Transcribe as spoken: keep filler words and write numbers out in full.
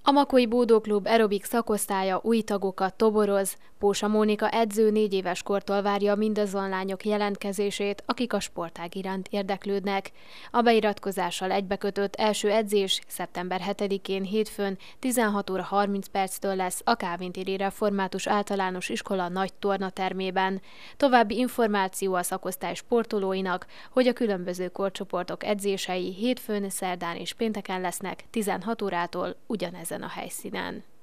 A Makói Bódó Klub aerobik szakosztálya új tagokat toboroz. Pósa Mónika edző négy éves kortól várja mindazon lányok jelentkezését, akik a sportág iránt érdeklődnek. A beiratkozással egybekötött első edzés szeptember hetedikén hétfőn tizenhat óra harminc perctől lesz a Kálvin téri Református Általános Iskola nagy tornatermében. További információ a szakosztály sportolóinak, hogy a különböző korcsoportok edzései hétfőn, szerdán és pénteken lesznek tizenhat órától ugyanezen a helyszínen.